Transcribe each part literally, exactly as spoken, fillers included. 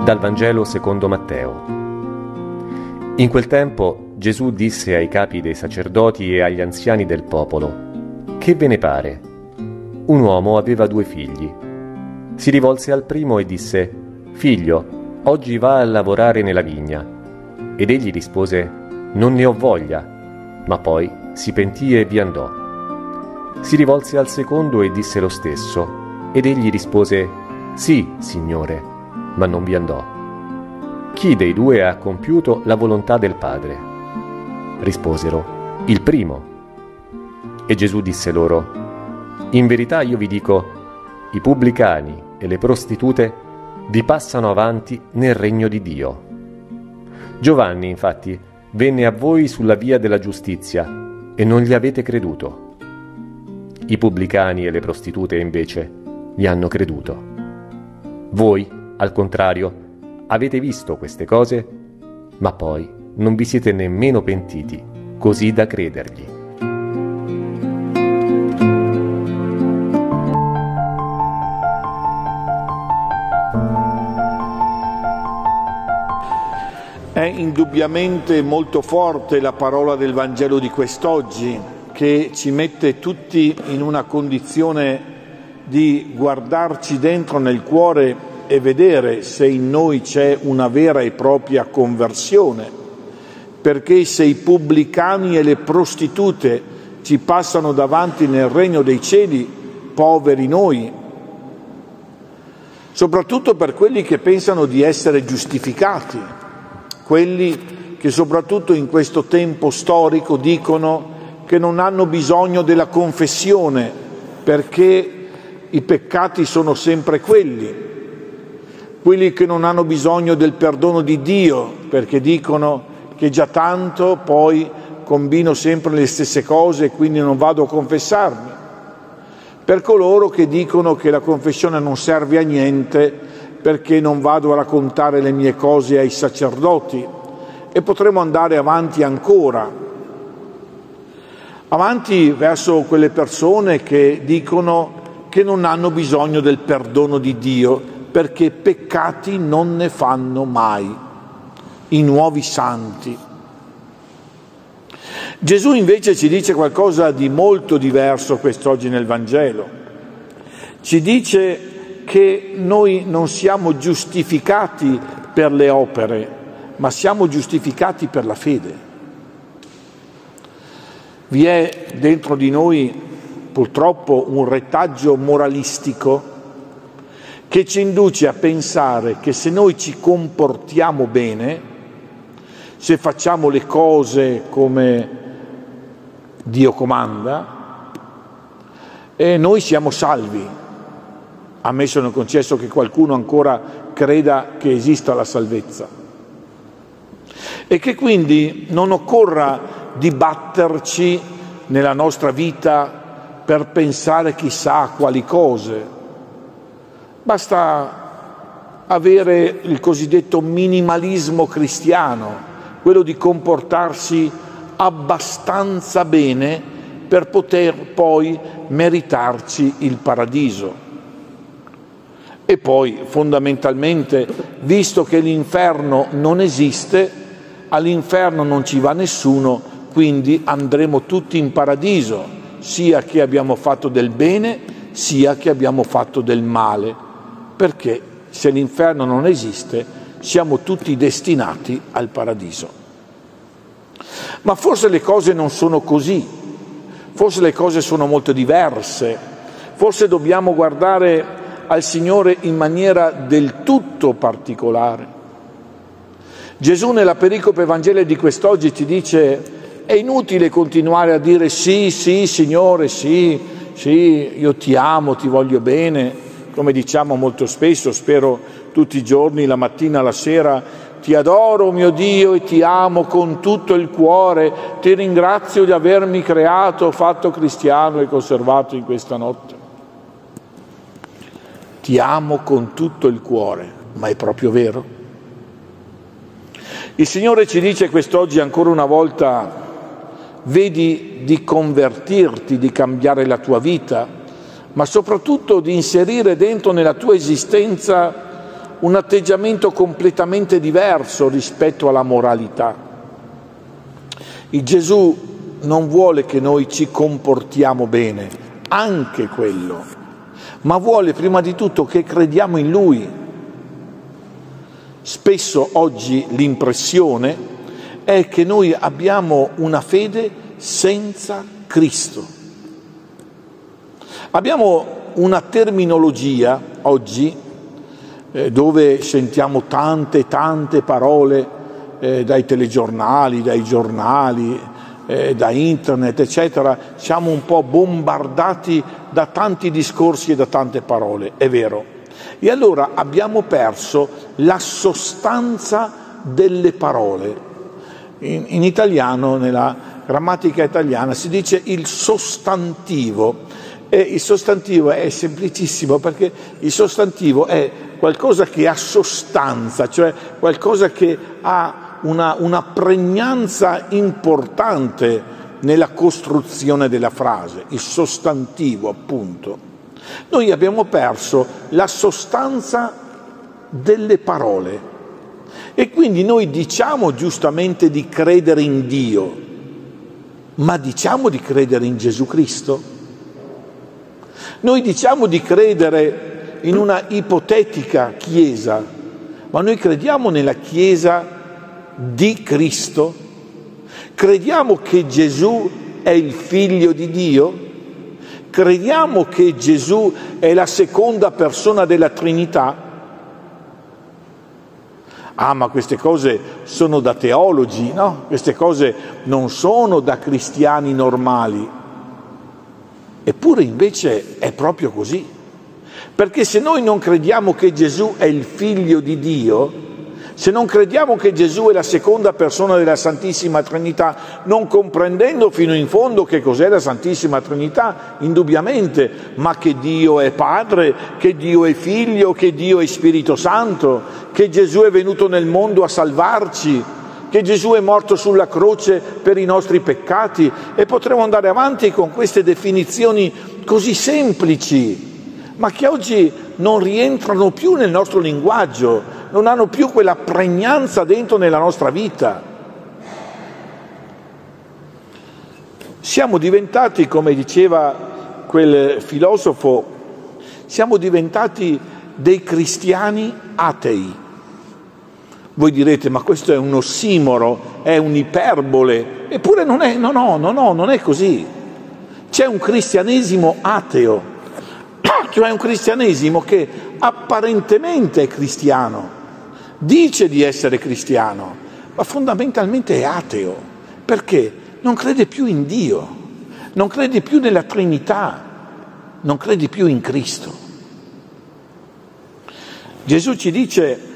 Dal Vangelo secondo Matteo. In quel tempo Gesù disse ai capi dei sacerdoti e agli anziani del popolo: «Che ve ne pare? Un uomo aveva due figli. Si rivolse al primo e disse: Figlio, oggi va a lavorare nella vigna. Ed egli rispose: Non ne ho voglia. Ma poi si pentì e vi andò. Si rivolse al secondo e disse lo stesso. Ed egli rispose: Sì, Signore, ma non vi andò. Chi dei due ha compiuto la volontà del Padre? Risposero: Il primo. E Gesù disse loro: In verità io vi dico, i pubblicani e le prostitute vi passano avanti nel regno di Dio. Giovanni, infatti, venne a voi sulla via della giustizia e non gli avete creduto. I pubblicani e le prostitute, invece, gli hanno creduto. Voi, al contrario, avete visto queste cose, ma poi non vi siete nemmeno pentiti, così da credergli. È indubbiamente molto forte la parola del Vangelo di quest'oggi, che ci mette tutti in una condizione di guardarci dentro nel cuore e vedere se in noi c'è una vera e propria conversione, perché se i pubblicani e le prostitute ci passano davanti nel regno dei cieli, poveri noi, soprattutto per quelli che pensano di essere giustificati, quelli che soprattutto in questo tempo storico dicono che non hanno bisogno della confessione perché i peccati sono sempre quelli, quelli che non hanno bisogno del perdono di Dio perché dicono che già tanto poi combino sempre le stesse cose e quindi non vado a confessarmi, per coloro che dicono che la confessione non serve a niente perché non vado a raccontare le mie cose ai sacerdoti, e potremo andare avanti ancora, avanti verso quelle persone che dicono che non hanno bisogno del perdono di Dio perché peccati non ne fanno mai, i nuovi santi. Gesù invece ci dice qualcosa di molto diverso quest'oggi nel Vangelo. Ci dice che noi non siamo giustificati per le opere, ma siamo giustificati per la fede. Vi è dentro di noi purtroppo un retaggio moralistico che ci induce a pensare che se noi ci comportiamo bene, se facciamo le cose come Dio comanda, e noi siamo salvi. A me sono concesso che qualcuno ancora creda che esista la salvezza e che quindi non occorra dibatterci nella nostra vita per pensare chissà a quali cose. Basta avere il cosiddetto minimalismo cristiano, quello di comportarsi abbastanza bene per poter poi meritarci il paradiso. E poi, fondamentalmente, visto che l'inferno non esiste, all'inferno non ci va nessuno, quindi andremo tutti in paradiso, sia che abbiamo fatto del bene, sia che abbiamo fatto del male. Perché se l'inferno non esiste, siamo tutti destinati al paradiso. Ma forse le cose non sono così, forse le cose sono molto diverse, forse dobbiamo guardare al Signore in maniera del tutto particolare. Gesù nella pericope evangelica di quest'oggi ci dice: è inutile continuare a dire sì, sì, Signore, sì, sì, io ti amo, ti voglio bene, come diciamo molto spesso, spero tutti i giorni, la mattina, la sera: ti adoro, mio Dio, e ti amo con tutto il cuore, ti ringrazio di avermi creato, fatto cristiano e conservato in questa notte. Ti amo con tutto il cuore, ma è proprio vero? Il Signore ci dice quest'oggi ancora una volta: vedi di convertirti, di cambiare la tua vita, ma soprattutto di inserire dentro nella tua esistenza un atteggiamento completamente diverso rispetto alla moralità. Il Gesù non vuole che noi ci comportiamo bene, anche quello, ma vuole prima di tutto che crediamo in Lui. Spesso oggi l'impressione è che noi abbiamo una fede senza Cristo. Abbiamo una terminologia oggi eh, dove sentiamo tante tante parole eh, dai telegiornali, dai giornali, eh, da internet, eccetera. Siamo un po' bombardati da tanti discorsi e da tante parole, è vero. E allora abbiamo perso la sostanza delle parole. In, in italiano, nella grammatica italiana, si dice il sostantivo. E il sostantivo è semplicissimo, perché il sostantivo è qualcosa che ha sostanza, cioè qualcosa che ha una, una pregnanza importante nella costruzione della frase, il sostantivo appunto. Noi abbiamo perso la sostanza delle parole e quindi noi diciamo giustamente di credere in Dio, ma diciamo di credere in Gesù Cristo? Noi diciamo di credere in una ipotetica Chiesa, ma noi crediamo nella Chiesa di Cristo? Crediamo che Gesù è il Figlio di Dio? Crediamo che Gesù è la seconda persona della Trinità? Ah, ma queste cose sono da teologi, no? Queste cose non sono da cristiani normali. Eppure invece è proprio così, perché se noi non crediamo che Gesù è il Figlio di Dio, se non crediamo che Gesù è la seconda persona della Santissima Trinità, non comprendendo fino in fondo che cos'è la Santissima Trinità, indubbiamente, ma che Dio è Padre, che Dio è Figlio, che Dio è Spirito Santo, che Gesù è venuto nel mondo a salvarci, che Gesù è morto sulla croce per i nostri peccati, e potremo andare avanti con queste definizioni così semplici, ma che oggi non rientrano più nel nostro linguaggio, non hanno più quella pregnanza dentro nella nostra vita. Siamo diventati, come diceva quel filosofo, siamo diventati dei cristiani atei. Voi direte, ma questo è un ossimoro, è un'iperbole. Eppure non è, no, no, no, no, non è così. C'è un cristianesimo ateo, cioè un cristianesimo che apparentemente è cristiano, dice di essere cristiano, ma fondamentalmente è ateo. Perché? Non crede più in Dio, non crede più nella Trinità, non crede più in Cristo. Gesù ci dice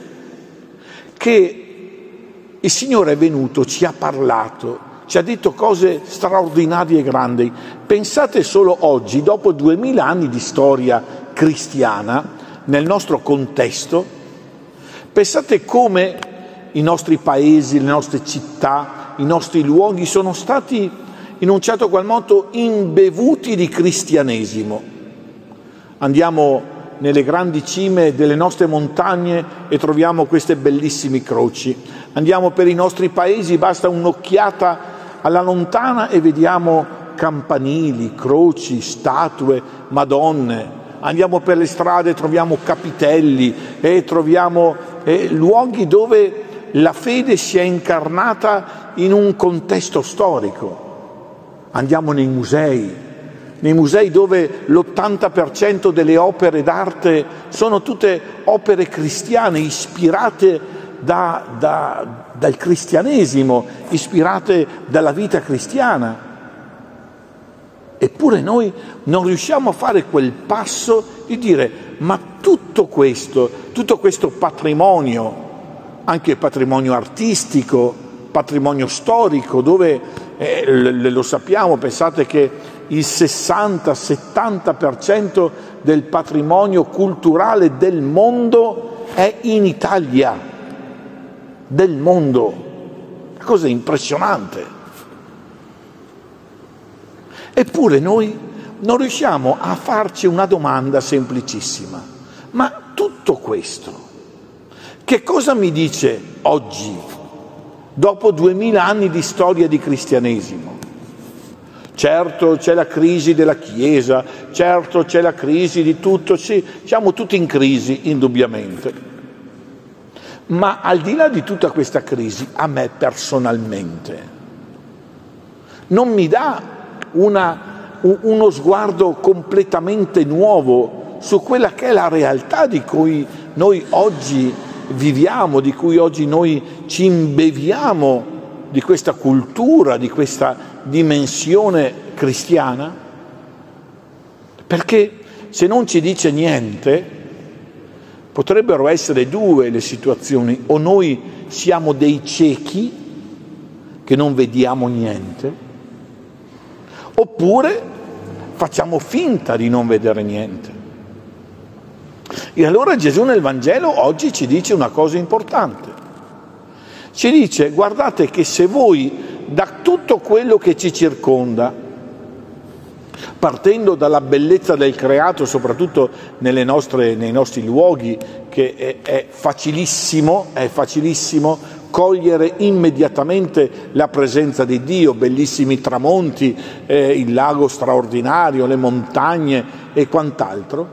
che il Signore è venuto, ci ha parlato, ci ha detto cose straordinarie e grandi. Pensate solo oggi, dopo duemila anni di storia cristiana, nel nostro contesto, pensate come i nostri paesi, le nostre città, i nostri luoghi sono stati in un certo qual modo imbevuti di cristianesimo. Andiamo nelle grandi cime delle nostre montagne e troviamo queste bellissime croci. Andiamo per i nostri paesi, basta un'occhiata alla lontana e vediamo campanili, croci, statue, madonne. Andiamo per le strade e troviamo capitelli e troviamo eh, luoghi dove la fede si è incarnata in un contesto storico. Andiamo nei musei, nei musei dove l'ottanta per cento delle opere d'arte sono tutte opere cristiane, ispirate da, da, dal cristianesimo, ispirate dalla vita cristiana. Eppure noi non riusciamo a fare quel passo di dire, ma tutto questo, tutto questo patrimonio, anche patrimonio artistico, patrimonio storico, dove eh, lo sappiamo, pensate che il sessanta settanta per cento del patrimonio culturale del mondo è in Italia, del mondo. Una cosa impressionante. Eppure noi non riusciamo a farci una domanda semplicissima. Ma tutto questo, Che cosa mi dice oggi, dopo duemila anni di storia di cristianesimo? Certo c'è la crisi della Chiesa, certo c'è la crisi di tutto, sì, siamo tutti in crisi, indubbiamente. Ma al di là di tutta questa crisi, a me personalmente, non mi dà una, uno sguardo completamente nuovo su quella che è la realtà di cui noi oggi viviamo, di cui oggi noi ci imbeviamo, di questa cultura, di questa dimensione cristiana? Perché se non ci dice niente, potrebbero essere due le situazioni: o noi siamo dei ciechi che non vediamo niente, oppure facciamo finta di non vedere niente. E allora Gesù nel Vangelo oggi ci dice una cosa importante. Ci dice: guardate che se voi, da tutto quello che ci circonda, partendo dalla bellezza del creato, soprattutto nelle nostre, nei nostri luoghi, che è, è facilissimo, è facilissimo cogliere immediatamente la presenza di Dio, bellissimi tramonti, eh, il lago straordinario, le montagne e quant'altro.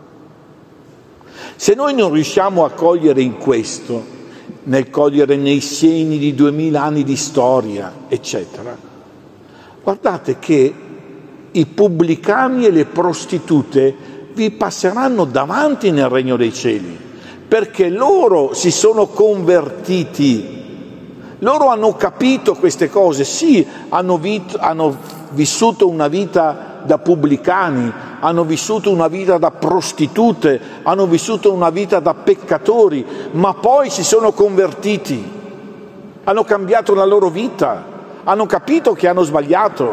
Se noi non riusciamo a cogliere in questo, nel cogliere nei segni di duemila anni di storia, eccetera, guardate che i pubblicani e le prostitute vi passeranno davanti nel regno dei cieli, perché loro si sono convertiti, loro hanno capito queste cose, sì, hanno, vit- hanno vissuto una vita da pubblicani, hanno vissuto una vita da prostitute, hanno vissuto una vita da peccatori, ma poi si sono convertiti, hanno cambiato la loro vita, hanno capito che hanno sbagliato.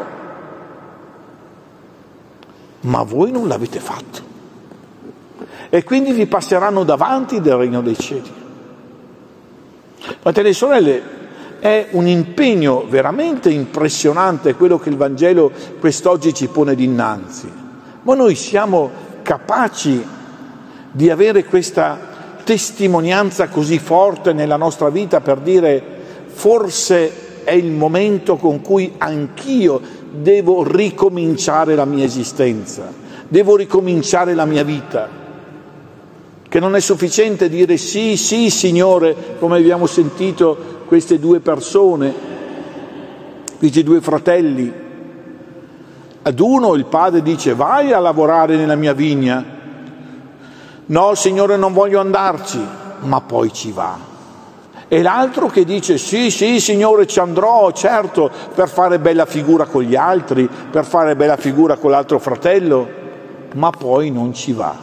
Ma voi non l'avete fatto. E quindi vi passeranno davanti del regno dei cieli. Fratelli e sorelle, è un impegno veramente impressionante quello che il Vangelo quest'oggi ci pone dinanzi. Ma noi siamo capaci di avere questa testimonianza così forte nella nostra vita per dire: forse è il momento con cui anch'io devo ricominciare la mia esistenza, devo ricominciare la mia vita, che non è sufficiente dire sì, sì Signore, come abbiamo sentito queste due persone, questi due fratelli. Ad uno il padre dice: vai a lavorare nella mia vigna. No Signore, non voglio andarci, ma poi ci va. E l'altro che dice: sì, sì Signore, ci andrò, certo, per fare bella figura con gli altri, per fare bella figura con l'altro fratello, ma poi non ci va.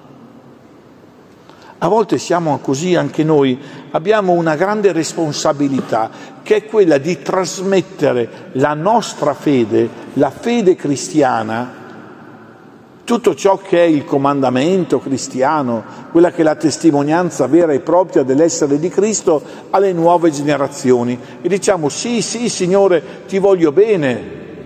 A volte siamo così anche noi, abbiamo una grande responsabilità, che è quella di trasmettere la nostra fede, la fede cristiana, tutto ciò che è il comandamento cristiano, quella che è la testimonianza vera e propria dell'essere di Cristo, alle nuove generazioni. E diciamo: sì, sì Signore, ti voglio bene.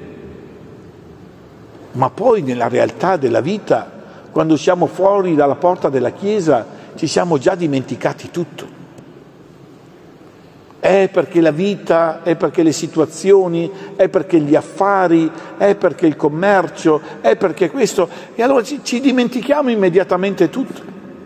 Ma poi nella realtà della vita, quando siamo fuori dalla porta della Chiesa, ci siamo già dimenticati tutto. È perché la vita, è perché le situazioni, è perché gli affari, è perché il commercio, è perché questo, e allora ci, ci dimentichiamo immediatamente tutto.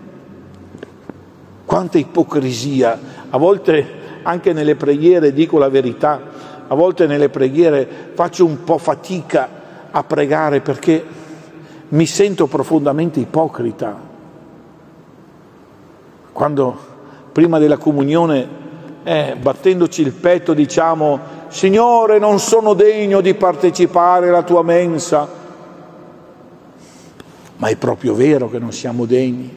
Quanta ipocrisia, a volte anche nelle preghiere, dico la verità, a volte nelle preghiere faccio un po' fatica a pregare perché mi sento profondamente ipocrita. Quando prima della comunione, eh, battendoci il petto, diciamo: Signore, non sono degno di partecipare alla tua mensa. Ma è proprio vero che non siamo degni.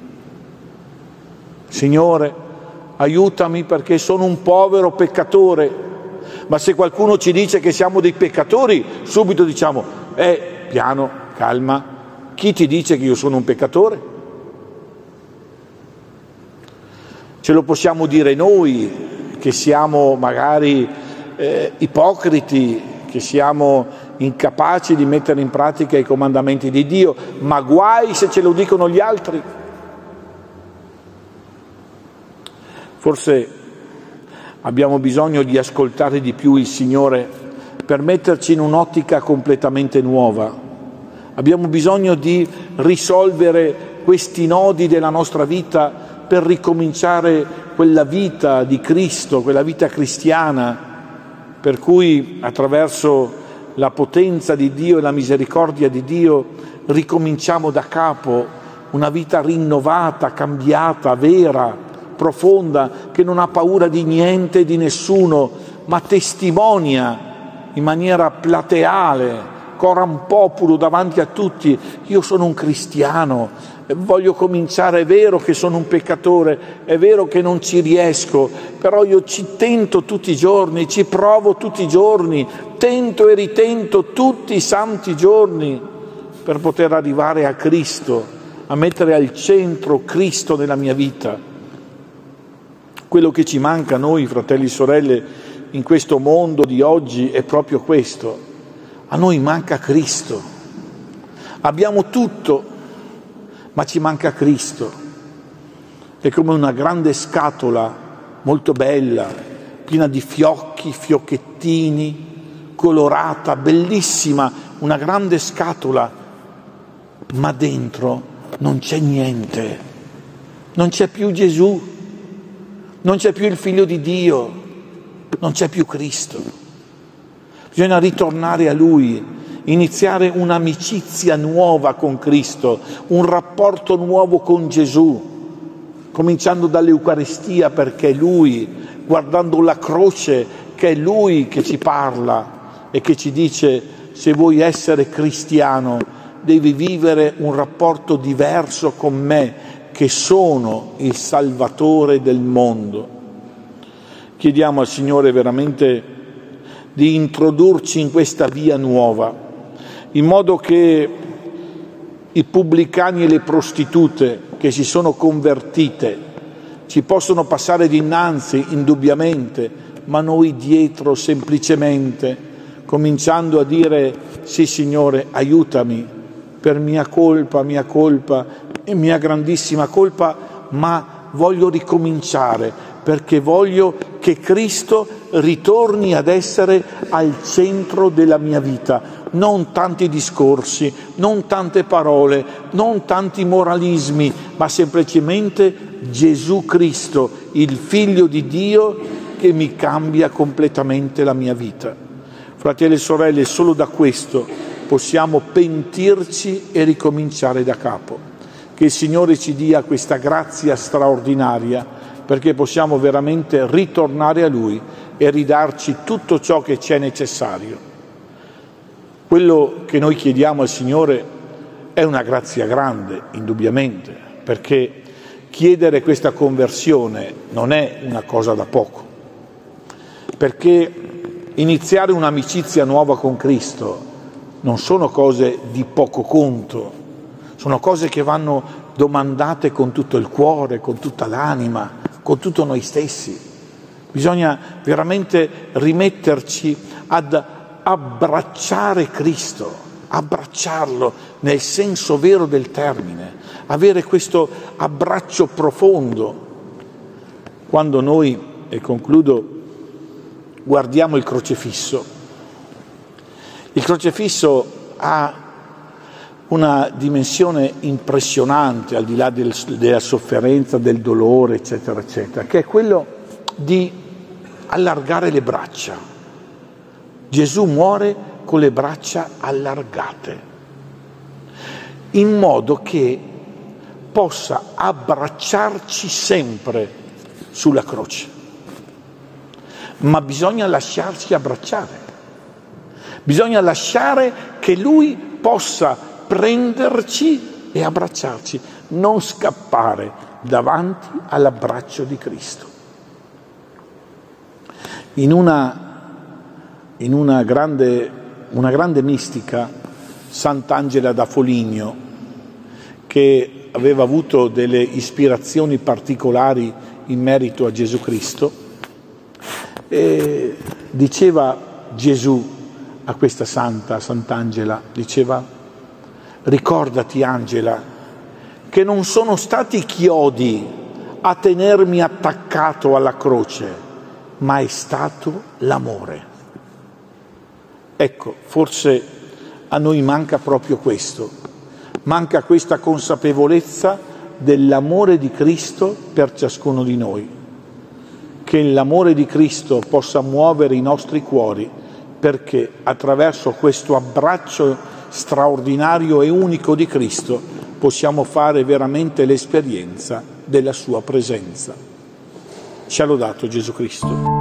Signore, aiutami perché sono un povero peccatore. Ma se qualcuno ci dice che siamo dei peccatori, subito diciamo: eh, piano, calma, chi ti dice che io sono un peccatore? Ce lo possiamo dire noi, che siamo magari eh, ipocriti, che siamo incapaci di mettere in pratica i comandamenti di Dio, ma guai se ce lo dicono gli altri. Forse abbiamo bisogno di ascoltare di più il Signore per metterci in un'ottica completamente nuova. Abbiamo bisogno di risolvere questi nodi della nostra vita per ricominciare quella vita di Cristo, quella vita cristiana, per cui attraverso la potenza di Dio e la misericordia di Dio ricominciamo da capo una vita rinnovata, cambiata, vera, profonda, che non ha paura di niente e di nessuno, ma testimonia in maniera plateale, coram populo, davanti a tutti: io sono un cristiano, voglio cominciare, è vero che sono un peccatore, è vero che non ci riesco, però io ci tento tutti i giorni, ci provo tutti i giorni, tento e ritento tutti i santi giorni per poter arrivare a Cristo, a mettere al centro Cristo nella mia vita. Quello che ci manca a noi, fratelli e sorelle, in questo mondo di oggi è proprio questo. A noi manca Cristo. Abbiamo tutto, ma ci manca Cristo. È come una grande scatola molto bella, piena di fiocchi, fiocchettini, colorata, bellissima, una grande scatola, ma dentro non c'è niente. Non c'è più Gesù, non c'è più il Figlio di Dio, non c'è più Cristo. Bisogna ritornare a Lui, iniziare un'amicizia nuova con Cristo, un rapporto nuovo con Gesù, cominciando dall'Eucaristia, perché è Lui, guardando la croce, che è Lui che ci parla e che ci dice: se vuoi essere cristiano devi vivere un rapporto diverso con me, che sono il Salvatore del mondo. Chiediamo al Signore veramente di introdurci in questa via nuova, in modo che i pubblicani e le prostitute che si sono convertite ci possono passare dinanzi indubbiamente, ma noi dietro semplicemente, cominciando a dire: sì Signore, aiutami, per mia colpa, mia colpa e mia grandissima colpa, ma voglio ricominciare, perché voglio che Cristo ritorni ad essere al centro della mia vita. Non tanti discorsi, non tante parole, non tanti moralismi, ma semplicemente Gesù Cristo, il Figlio di Dio, che mi cambia completamente la mia vita. Fratelli e sorelle, solo da questo possiamo pentirci e ricominciare da capo. Che il Signore ci dia questa grazia straordinaria, perché possiamo veramente ritornare a Lui e ridarci tutto ciò che ci è necessario. Quello che noi chiediamo al Signore è una grazia grande, indubbiamente, perché chiedere questa conversione non è una cosa da poco, perché iniziare un'amicizia nuova con Cristo non sono cose di poco conto, sono cose che vanno domandate con tutto il cuore, con tutta l'anima, con tutto noi stessi. Bisogna veramente rimetterci ad abbracciare Cristo, abbracciarlo nel senso vero del termine, avere questo abbraccio profondo. Quando noi, e concludo, guardiamo il crocefisso, il crocefisso ha una dimensione impressionante, al di là del, della sofferenza, del dolore, eccetera, eccetera, che è quello di allargare le braccia. Gesù muore con le braccia allargate, in modo che possa abbracciarci sempre sulla croce. Ma bisogna lasciarci abbracciare, bisogna lasciare che Lui possa prenderci e abbracciarci, non scappare davanti all'abbraccio di Cristo. In una, in una grande, una grande mistica, Sant'Angela da Foligno, che aveva avuto delle ispirazioni particolari in merito a Gesù Cristo, e diceva Gesù a questa santa, Sant'Angela, diceva: ricordati, Angela, che non sono stati i chiodi a tenermi attaccato alla croce, ma è stato l'amore. Ecco, forse a noi manca proprio questo, manca questa consapevolezza dell'amore di Cristo per ciascuno di noi, che l'amore di Cristo possa muovere i nostri cuori, perché attraverso questo abbraccio straordinario e unico di Cristo possiamo fare veramente l'esperienza della sua presenza. Ci ha lodato Gesù Cristo.